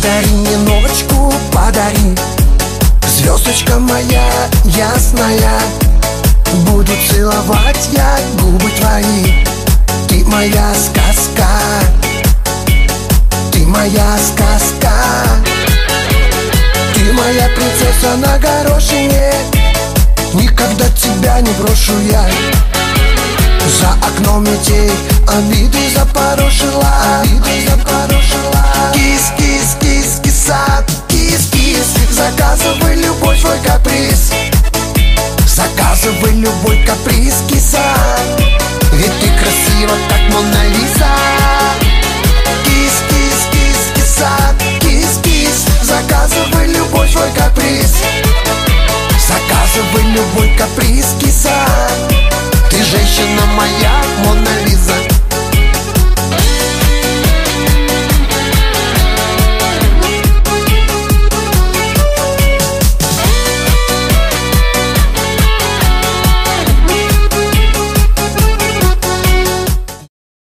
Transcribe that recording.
Подари мне ночку, подари, звездочка моя ясная. Буду целовать я губы твои. Ты моя сказка, ты моя сказка. Ты моя принцесса на горошине, никогда тебя не брошу я. За окном метель, обиды запорошила, обиды запорошила. Кис, кис, кис, кисат, кис, кис. Заказывай любой свой каприз, заказывай любой каприз, киса. Ведь ты красива, как Мона Лиза. Кис, кис, кис, кисат, кис, кис. Заказывай любой свой каприз, заказывай любой каприз, киса. Ты женщина моя, Мона Лиза.